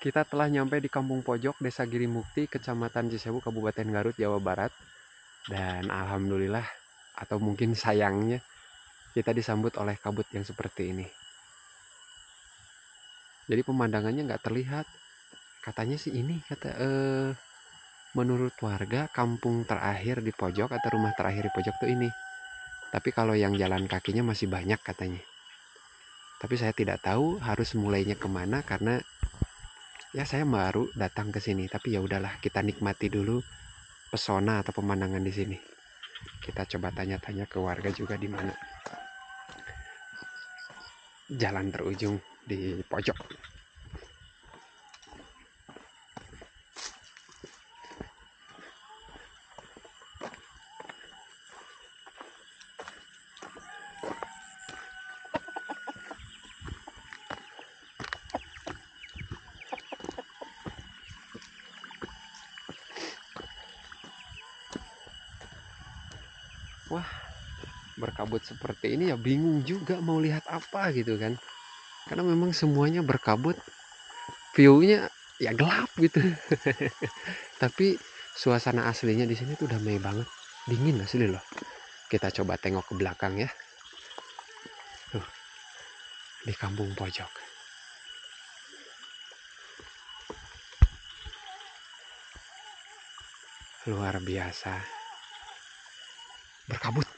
Kita telah nyampe di Kampung Pojok, Desa Girimukti, Kecamatan Cisewu, Kabupaten Garut, Jawa Barat. Dan alhamdulillah, atau mungkin sayangnya, kita disambut oleh kabut yang seperti ini. Jadi pemandangannya nggak terlihat. Katanya sih ini, menurut warga, kampung terakhir di pojok atau rumah terakhir di pojok tuh ini. Tapi kalau yang jalan kakinya masih banyak katanya. Tapi saya tidak tahu harus mulainya kemana karena ya saya baru datang ke sini. Tapi ya udahlah, kita nikmati dulu pesona atau pemandangan di sini. Kita coba tanya-tanya ke warga juga di mana jalan terujung di pojok. Wah, berkabut seperti ini ya bingung juga mau lihat apa gitu kan. Karena memang semuanya berkabut, view-nya ya gelap gitu. Tapi suasana aslinya di sini tuh damai banget, dingin asli loh. Kita coba tengok ke belakang ya. Tuh, di kampung pojok. Luar biasa. Berkabut.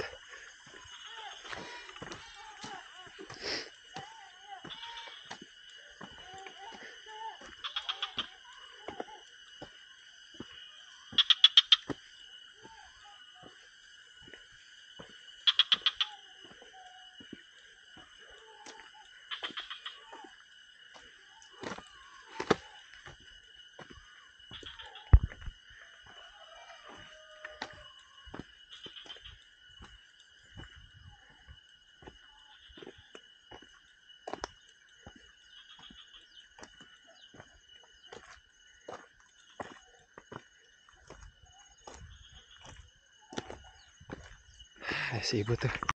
Si ibu tuh